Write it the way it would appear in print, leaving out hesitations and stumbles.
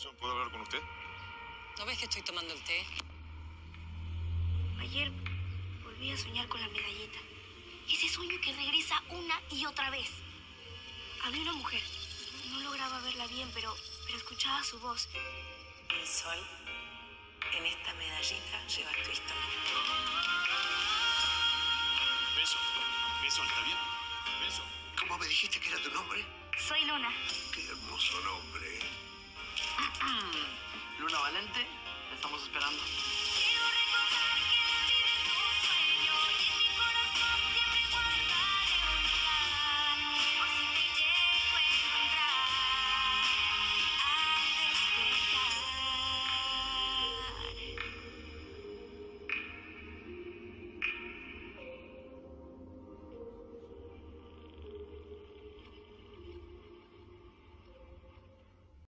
¿Puedo hablar con usted? ¿No ves que estoy tomando el té? Ayer volví a soñar con la medallita. Ese sueño que regresa una y otra vez. Había una mujer. No lograba verla bien, pero escuchaba su voz. El sol en esta medallita lleva tu historia. Beso, ¿está bien? Beso. ¿Cómo me dijiste que era tu nombre? Soy Luna. Qué hermoso nombre. Luna Valente, la estamos esperando.